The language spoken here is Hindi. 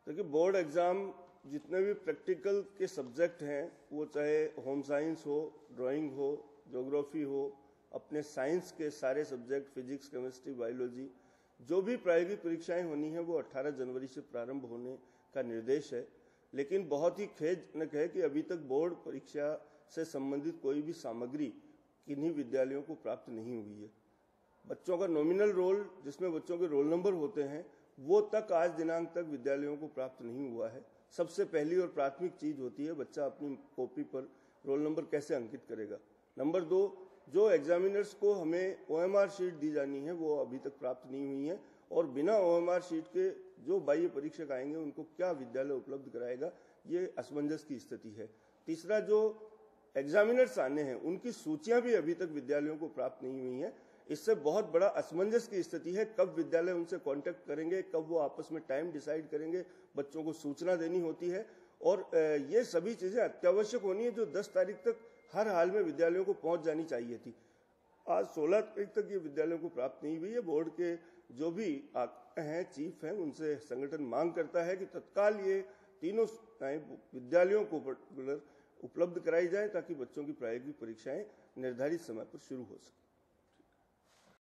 देखिए, बोर्ड एग्ज़ाम जितने भी प्रैक्टिकल के सब्जेक्ट हैं, वो चाहे होम साइंस हो, ड्राइंग हो, ज्योग्राफी हो, अपने साइंस के सारे सब्जेक्ट फिजिक्स, केमिस्ट्री, बायोलॉजी, जो भी प्रायोगिक परीक्षाएं होनी है वो 18 जनवरी से प्रारंभ होने का निर्देश है। लेकिन बहुत ही खेदजनक है कि अभी तक बोर्ड परीक्षा से संबंधित कोई भी सामग्री किन्हीं विद्यालयों को प्राप्त नहीं हुई है। बच्चों का नॉमिनल रोल, जिसमें बच्चों के रोल नंबर होते हैं, वो तक आज दिनांक तक विद्यालयों को प्राप्त नहीं हुआ है। सबसे पहली और प्राथमिक चीज होती है बच्चा अपनी कॉपी पर रोल नंबर कैसे अंकित करेगा। नंबर 2, जो एग्जामिनर्स को हमें OMR शीट दी जानी है वो अभी तक प्राप्त नहीं हुई है, और बिना OMR शीट के जो बाह्य परीक्षक आएंगे उनको क्या विद्यालय उपलब्ध कराएगा, ये असमंजस की स्थिति है। तीसरा, जो एग्जामिनर्स आने हैं उनकी सूचियां भी अभी तक विद्यालयों को प्राप्त नहीं हुई हैं। इससे बहुत बड़ा असमंजस की स्थिति है। कब विद्यालय उनसे कांटेक्ट करेंगे, कब वो आपस में टाइम डिसाइड करेंगे, बच्चों को सूचना देनी होती है, और ये सभी चीजें अत्यावश्यक होनी है जो 10 तारीख तक हर हाल में विद्यालयों को पहुंच जानी चाहिए थी। आज 16 तारीख तक ये विद्यालयों को प्राप्त नहीं हुई है। बोर्ड के जो भी हैं, चीफ हैं, उनसे संगठन मांग करता है कि तत्काल ये तीनों विद्यालयों को उपलब्ध कराई जाए ताकि बच्चों की प्रायोगिक परीक्षाएं निर्धारित समय पर शुरू हो सके।